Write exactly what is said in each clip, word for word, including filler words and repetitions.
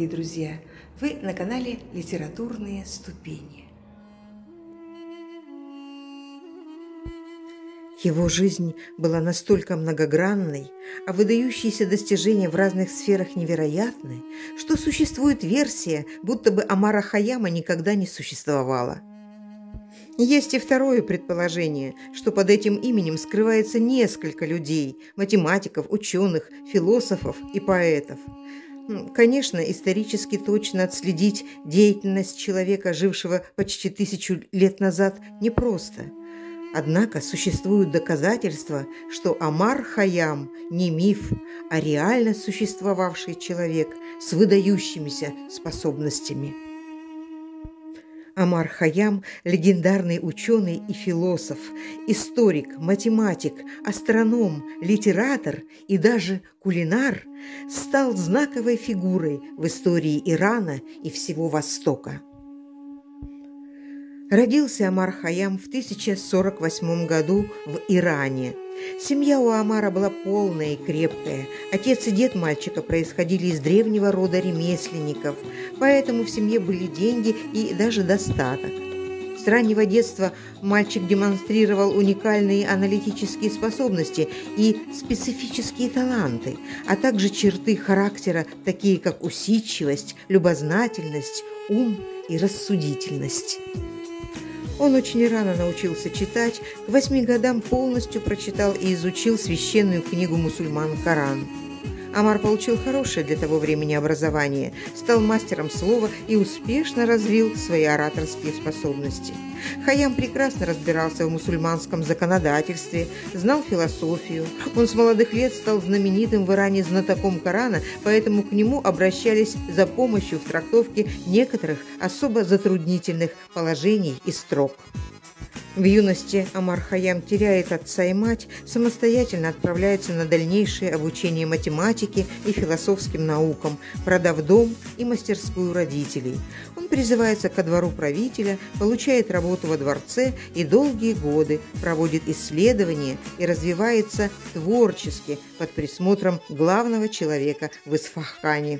дорогие друзья! Вы на канале «Литературные ступени». Его жизнь была настолько многогранной, а выдающиеся достижения в разных сферах невероятны, что существует версия, будто бы Омара Хайяма никогда не существовало. Есть и второе предположение, что под этим именем скрывается несколько людей – математиков, ученых, философов и поэтов. Конечно, исторически точно отследить деятельность человека, жившего почти тысячу лет назад, непросто. Однако существуют доказательства, что Омар Хайям не миф, а реально существовавший человек с выдающимися способностями. Омар Хайям – легендарный ученый и философ, историк, математик, астроном, литератор и даже кулинар, стал знаковой фигурой в истории Ирана и всего Востока. Родился Омар Хайям в тысяча сорок восьмом году в Иране. Семья у Омара была полная и крепкая. Отец и дед мальчика происходили из древнего рода ремесленников, поэтому в семье были деньги и даже достаток. С раннего детства мальчик демонстрировал уникальные аналитические способности и специфические таланты, а также черты характера, такие как усидчивость, любознательность, ум и рассудительность. Он очень рано научился читать, к восьми годам полностью прочитал и изучил священную книгу мусульман Коран. Омар получил хорошее для того времени образование, стал мастером слова и успешно развил свои ораторские способности. Хайям прекрасно разбирался в мусульманском законодательстве, знал философию. Он с молодых лет стал знаменитым в Иране знатоком Корана, поэтому к нему обращались за помощью в трактовке некоторых особо затруднительных положений и строк. В юности Омар Хайям теряет отца и мать, самостоятельно отправляется на дальнейшее обучение математике и философским наукам, продав дом и мастерскую родителей. Он призывается ко двору правителя, получает работу во дворце и долгие годы проводит исследования и развивается творчески под присмотром главного человека в Исфахане.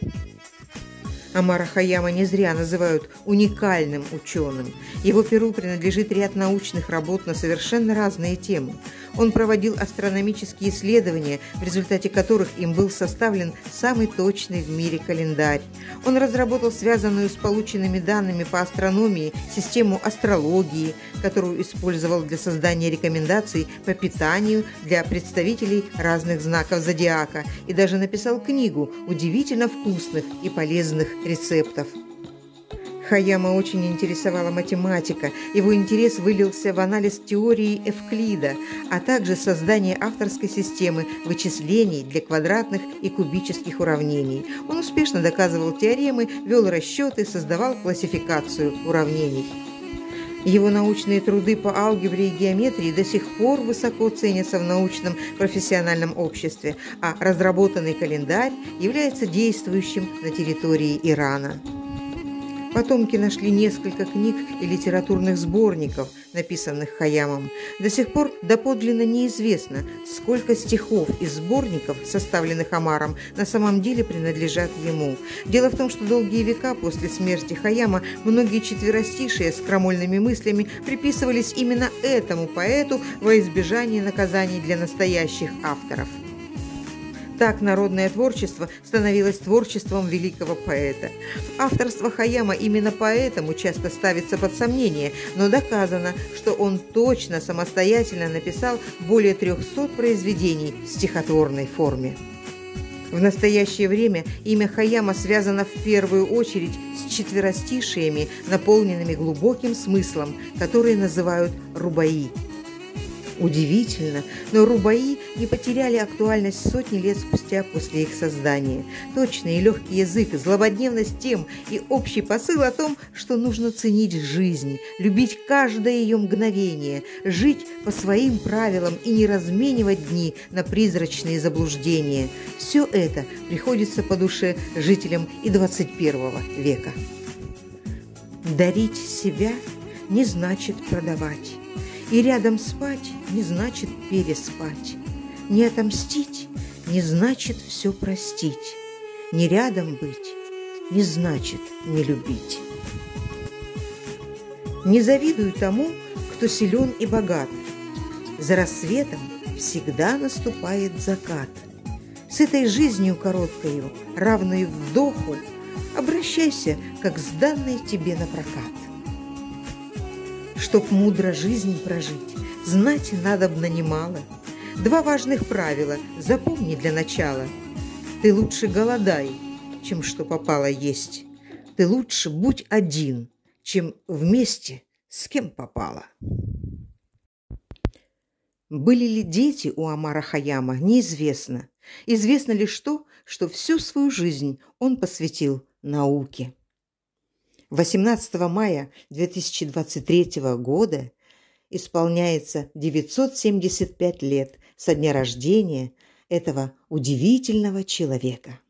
Омара Хайяма не зря называют уникальным ученым. Его перу принадлежит ряд научных работ на совершенно разные темы. Он проводил астрономические исследования, в результате которых им был составлен самый точный в мире календарь. Он разработал связанную с полученными данными по астрономии систему астрологии, которую использовал для создания рекомендаций по питанию для представителей разных знаков зодиака, и даже написал книгу удивительно вкусных и полезных рецептов. Хайяма очень интересовала математика, его интерес вылился в анализ теории Эвклида, а также создание авторской системы вычислений для квадратных и кубических уравнений. Он успешно доказывал теоремы, вел расчеты, создавал классификацию уравнений. Его научные труды по алгебре и геометрии до сих пор высоко ценятся в научном профессиональном обществе, а разработанный календарь является действующим на территории Ирана. Потомки нашли несколько книг и литературных сборников, написанных Хайямом. До сих пор доподлинно неизвестно, сколько стихов из сборников, составленных Омаром, на самом деле принадлежат ему. Дело в том, что долгие века после смерти Хайяма многие четверостишие с крамольными мыслями приписывались именно этому поэту во избежание наказаний для настоящих авторов. Так народное творчество становилось творчеством великого поэта. Авторство Хайяма именно поэтому часто ставится под сомнение, но доказано, что он точно самостоятельно написал более трехсот произведений в стихотворной форме. В настоящее время имя Хайяма связано в первую очередь с четверостишиями, наполненными глубоким смыслом, которые называют рубаи. Удивительно, но рубаи не потеряли актуальность сотни лет спустя после их создания. Точный и легкий язык, злободневность тем и общий посыл о том, что нужно ценить жизнь, любить каждое ее мгновение, жить по своим правилам и не разменивать дни на призрачные заблуждения. Все это приходится по душе жителям и двадцать первого века. Дарить себя не значит продавать. И рядом спать не значит переспать. Не отомстить не значит все простить. Не рядом быть не значит не любить. Не завидую тому, кто силен и богат. За рассветом всегда наступает закат. С этой жизнью короткою, равной вдоху, обращайся, как с данной тебе на прокат. Чтоб мудро жизнь прожить, знать надобно немало. Два важных правила запомни для начала. Ты лучше голодай, чем что попало есть. Ты лучше будь один, чем вместе с кем попало. Были ли дети у Омара Хайяма, неизвестно. Известно лишь то, что всю свою жизнь он посвятил науке. восемнадцатого мая две тысячи двадцать третьего года исполняется девятьсот семьдесят пять лет со дня рождения этого удивительного человека.